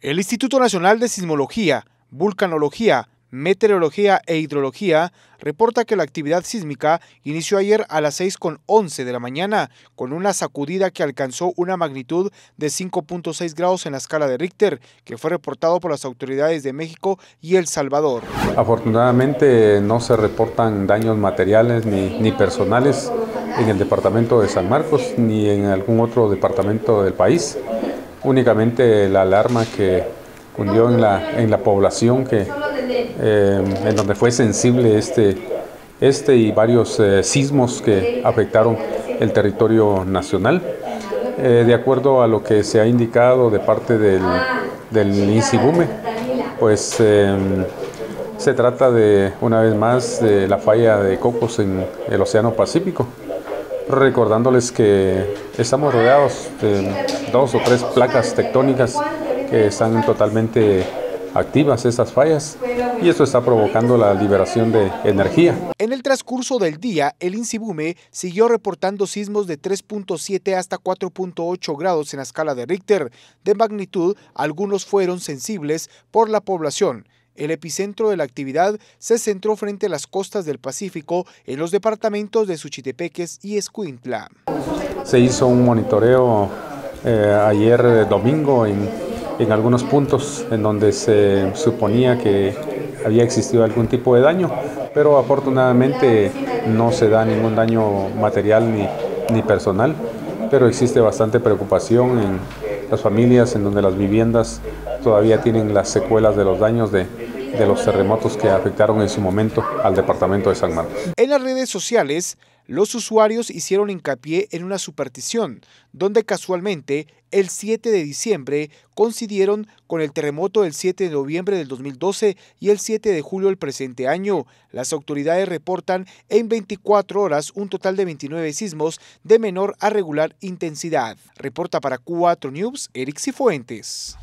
El Instituto Nacional de Sismología, Vulcanología, Meteorología e Hidrología reporta que la actividad sísmica inició ayer a las 6:11 de la mañana con una sacudida que alcanzó una magnitud de 5.6 grados en la escala de Richter, que fue reportado por las autoridades de México y El Salvador. Afortunadamente no se reportan daños materiales ni personales en el departamento de San Marcos ni en algún otro departamento del país. Únicamente la alarma que cundió en la población en donde fue sensible este y varios sismos que afectaron el territorio nacional. De acuerdo a lo que se ha indicado de parte del INSIBUME, pues se trata de, una vez más, de la falla de Cocos en el Océano Pacífico. Recordándoles que estamos rodeados de 2 o 3 placas tectónicas que están totalmente activas, estas fallas, y esto está provocando la liberación de energía. En el transcurso del día, el INSIBUME siguió reportando sismos de 3.7 hasta 4.8 grados en la escala de Richter. De magnitud, algunos fueron sensibles por la población. El epicentro de la actividad se centró frente a las costas del Pacífico en los departamentos de Suchitepeques y Escuintla. Se hizo un monitoreo ayer domingo en algunos puntos en donde se suponía que había existido algún tipo de daño, pero afortunadamente no se da ningún daño material ni personal, pero existe bastante preocupación en las familias en donde las viviendas todavía tienen las secuelas de los daños de los terremotos que afectaron en su momento al departamento de San Marcos. En las redes sociales, los usuarios hicieron hincapié en una superstición, donde casualmente el 7 de diciembre coincidieron con el terremoto del 7 de noviembre del 2012 y el 7 de julio del presente año. Las autoridades reportan en 24 horas un total de 29 sismos de menor a regular intensidad. Reporta para Q4 News, Eric Cifuentes.